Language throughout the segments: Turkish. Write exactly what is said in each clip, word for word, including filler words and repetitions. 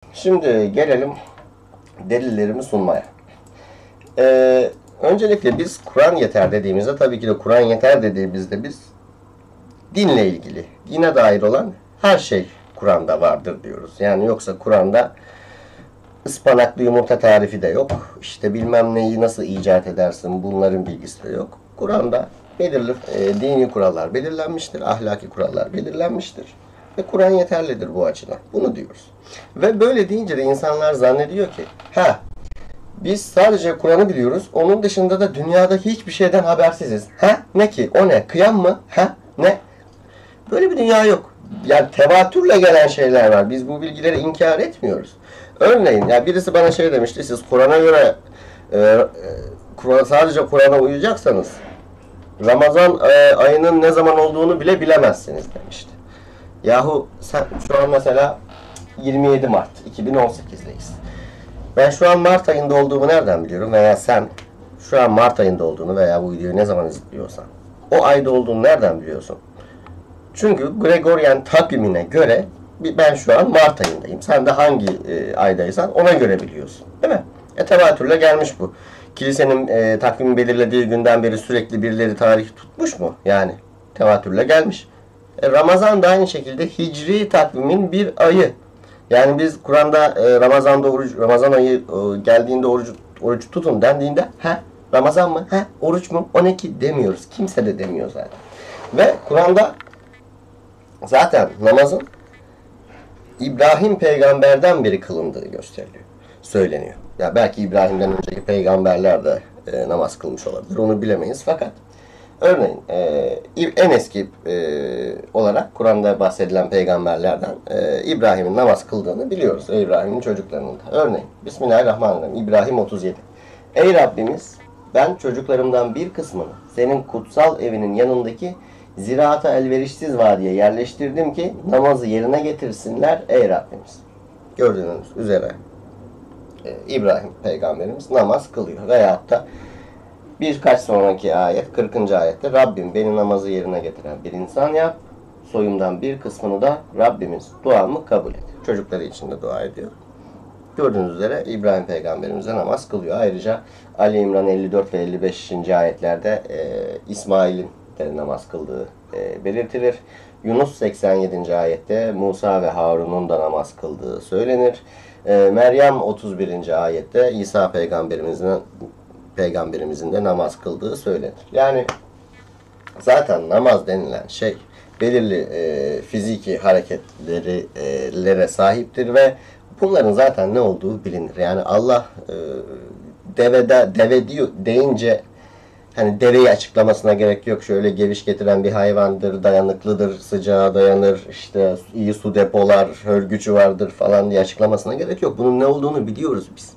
Şimdi gelelim delillerimi sunmaya. Ee, öncelikle biz Kur'an yeter dediğimizde, tabii ki de Kur'an yeter dediğimizde biz dinle ilgili, dine dair olan her şey Kur'an'da vardır diyoruz. Yani yoksa Kur'an'da ıspanaklı yumurta tarifi de yok. İşte bilmem neyi nasıl icat edersin, bunların bilgisi de yok. Kur'an'da belirli e, dini kurallar belirlenmiştir, ahlaki kurallar belirlenmiştir. Ve Kur'an yeterlidir bu açıdan. Bunu diyoruz. Ve böyle deyince de insanlar zannediyor ki, ha biz sadece Kur'an'ı biliyoruz, onun dışında da dünyadaki hiçbir şeyden habersiziz. Ha ne ki? O ne? Kıyam mı? Ha ne? Böyle bir dünya yok. Yani tevatürle gelen şeyler var. Biz bu bilgileri inkar etmiyoruz. Örneğin ya birisi bana şey demişti, siz Kur'an'a göre e, e, Kur'an, sadece Kur'an'a uyacaksanız Ramazan e, ayının ne zaman olduğunu bile bilemezsiniz demişti. Yahu sen şu an mesela yirmi yedi Mart iki bin on sekiz'deyiz. Ben şu an Mart ayında olduğumu nereden biliyorum? Veya sen şu an Mart ayında olduğunu veya bu videoyu ne zaman izliyorsan o ayda olduğunu nereden biliyorsun? Çünkü Gregorian takvimine göre ben şu an Mart ayındayım. Sen de hangi e, aydaysan ona göre biliyorsun. Değil mi? E tevatürle gelmiş bu. Kilisenin e, takvimi belirlediği günden beri sürekli birileri tarih tutmuş mu? Yani tevatürle gelmiş. E, Ramazan da aynı şekilde Hicri takvimin bir ayı. Yani biz Kur'an'da e, Ramazan'da oruç, Ramazan ayı e, geldiğinde oruç, oruç tutun dendiğinde ha Ramazan mı? Ha oruç mu? O ne ki demiyoruz. Kimse de demiyor zaten. Ve Kur'an'da zaten namazın İbrahim peygamberden beri kılındığı gösteriliyor. Söyleniyor. Ya belki İbrahim'den önceki peygamberler de e, namaz kılmış olabilir. Onu bilemeyiz. Fakat örneğin e, en eski e, olarak Kur'an'da bahsedilen peygamberlerden e, İbrahim'in namaz kıldığını biliyoruz. İbrahim'in çocuklarının da. Örneğin Bismillahirrahmanirrahim. İbrahim otuz yedi. Ey Rabbimiz, ben çocuklarımdan bir kısmını senin kutsal evinin yanındaki ziraata elverişsiz vadiye yerleştirdim ki namazı yerine getirsinler ey Rabbimiz. Gördüğünüz üzere e, İbrahim peygamberimiz namaz kılıyor. Veyahut da birkaç sonraki ayet, kırkıncı ayette Rabbim beni namazı yerine getiren bir insan yap. Soyumdan bir kısmını da Rabbimiz duamı kabul et. Çocukları için de dua ediyor. Gördüğünüz üzere İbrahim peygamberimize namaz kılıyor. Ayrıca Ali İmran elli dört ve elli beşinci ayetlerde e, İsmail'in de namaz kıldığı e, belirtilir. Yunus seksen yedinci ayette Musa ve Harun'un da namaz kıldığı söylenir. E, Meryem otuz birinci ayette İsa peygamberimizin peygamberimizin de namaz kıldığı söylenir. Yani zaten namaz denilen şey belirli e, fiziki hareketlere sahiptir ve bunların zaten ne olduğu bilinir. Yani Allah e, devede deve diyor deyince hani deveyi açıklamasına gerek yok. Şöyle geviş getiren bir hayvandır, dayanıklıdır, sıcağa dayanır, işte iyi su depolar, hörgücü vardır falan diye açıklamasına gerek yok. Bunun ne olduğunu biliyoruz biz.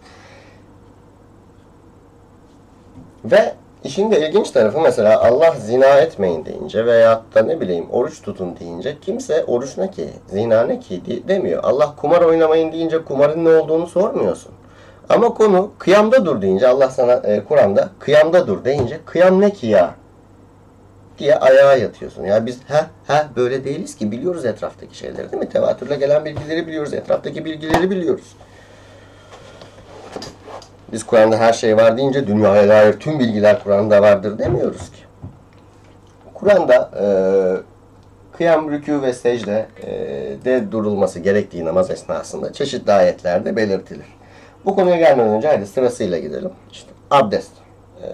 Ve işin de ilginç tarafı mesela Allah zina etmeyin deyince veyahut da ne bileyim oruç tutun deyince kimse oruç ne ki, zina ne ki demiyor. Allah kumar oynamayın deyince kumarın ne olduğunu sormuyorsun. Ama konu kıyamda dur deyince Allah sana e, Kur'an'da kıyamda dur deyince kıyam ne ki ya diye ayağa yatıyorsun. Ya biz ha ha böyle değiliz ki, biliyoruz etraftaki şeyleri değil mi? Tevatürle gelen bilgileri biliyoruz, etraftaki bilgileri biliyoruz. Biz Kur'an'da her şey var deyince dünyaya dair tüm bilgiler Kur'an'da vardır demiyoruz ki. Kur'an'da e, kıyam, rükû ve secde e, de durulması gerektiği namaz esnasında çeşitli ayetlerde belirtilir. Bu konuya gelmeden önce hadi sırasıyla gidelim. İşte abdest. Ee,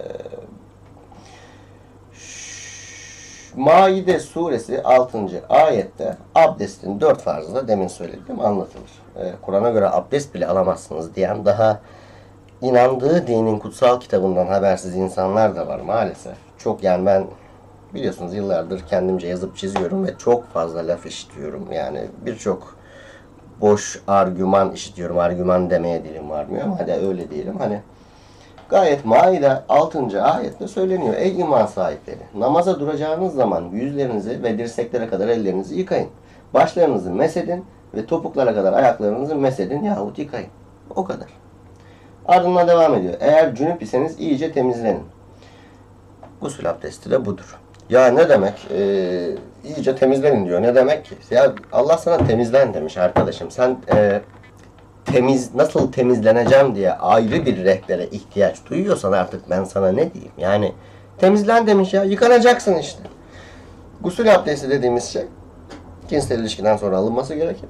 Maide suresi altıncı ayette abdestin dört farzı da demin söylediğim anlatılır. Ee, Kur'an'a göre abdest bile alamazsınız diyen, daha inandığı dinin kutsal kitabından habersiz insanlar da var maalesef. Çok, yani ben biliyorsunuz yıllardır kendimce yazıp çiziyorum ve çok fazla laf işitiyorum. Yani birçok boş argüman işitiyorum. Argüman demeye dilim varmıyor ama hadi öyle diyelim. Hani gayet Maide altıncı ayette söyleniyor. Ey iman sahipleri! Namaza duracağınız zaman yüzlerinizi ve dirseklere kadar ellerinizi yıkayın. Başlarınızı mesedin ve topuklara kadar ayaklarınızı mesedin yahut yıkayın. O kadar. Ardından devam ediyor. Eğer cünüp iseniz iyice temizlenin. Gusül abdesti de budur. Ya ne demek? Ee, iyice temizlenin diyor. Ne demek ki? Ya Allah sana temizlen demiş arkadaşım. Sen e, temiz nasıl temizleneceğim diye ayrı bir rehbere ihtiyaç duyuyorsan artık ben sana ne diyeyim? Yani temizlen demiş ya, yıkanacaksın işte. Gusül abdesti dediğimiz şey cinsel ilişkiden sonra alınması gerekir.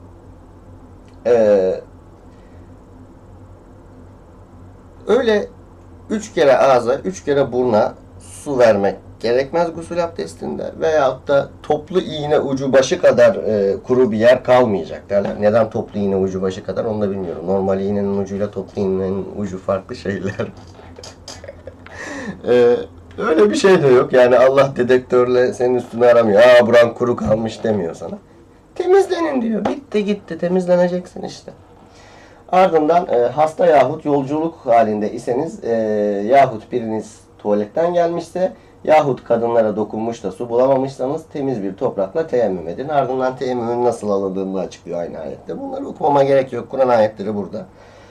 Ee, öyle üç kere ağza, üç kere burna su vermek gerekmez gusül abdestinde. Veyahut da toplu iğne ucu başı kadar e, kuru bir yer kalmayacak derler. Neden toplu iğne ucu başı kadar onu da bilmiyorum. Normal iğnenin ucuyla toplu iğnenin ucu farklı şeyler. e, öyle bir şey de yok. Yani Allah dedektörle senin üstünü aramıyor. Aa buran kuru kalmış demiyor sana. Temizlenin diyor. Bitti gitti, temizleneceksin işte. Ardından e, hasta yahut yolculuk halinde iseniz e, yahut biriniz tuvaletten gelmişse yahut kadınlara dokunmuş da su bulamamışsanız temiz bir toprakla teyemmüm edin. Ardından teyemmümün nasıl alındığını açıklıyor aynı ayette. Bunları okumama gerek yok. Kur'an ayetleri burada.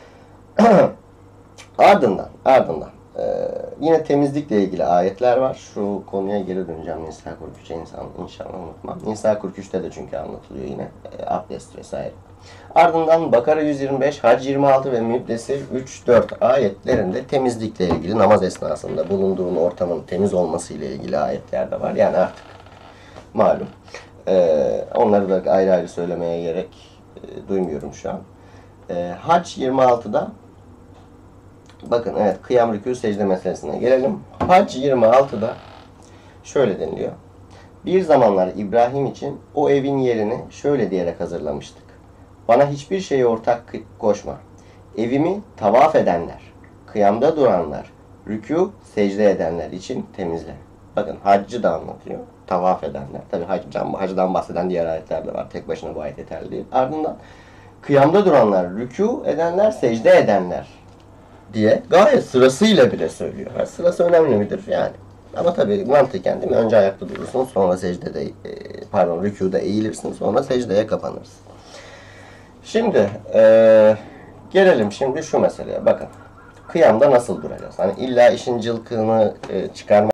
ardından ardından e, yine temizlikle ilgili ayetler var. Şu konuya geri döneceğim. Nisa kırk üçe insan, inşallah unutmam. Nisa kırk üçte de çünkü anlatılıyor yine. E, abdest vesaire. Ardından Bakara yüz yirmi beş, Hac yirmi altı ve Müddessir üç dört ayetlerinde temizlikle ilgili, namaz esnasında bulunduğun ortamın temiz olması ile ilgili ayetler de var. Yani artık malum. Ee, onları da ayrı ayrı söylemeye gerek e, duymuyorum şu an. Ee, Hac yirmi altıda bakın evet kıyam, rükû, secde meselesine gelelim. Hac yirmi altıda şöyle deniliyor. Bir zamanlar İbrahim için o evin yerini şöyle diyerek hazırlamıştık. Bana hiçbir şeye ortak koşma. Evimi tavaf edenler, kıyamda duranlar, rükû, secde edenler için temizle. Bakın haccı da anlatıyor. Tavaf edenler. Tabi hacdan, hacdan bahseden diğer ayetler de var. Tek başına bu ayet yeterli değil. Ardından kıyamda duranlar, rükû edenler, secde edenler diye gayet sırasıyla bile söylüyor. Yani sırası önemli midir? Yani. Ama tabii mantıken değil mi? Önce ayakta durursun, sonra secdede, pardon rükûda eğilirsin, sonra secdeye kapanırsın. Şimdi e, gelelim şimdi şu meseleye. Bakın kıyamda nasıl duracağız? Hani illa işin cılkını e, çıkarmak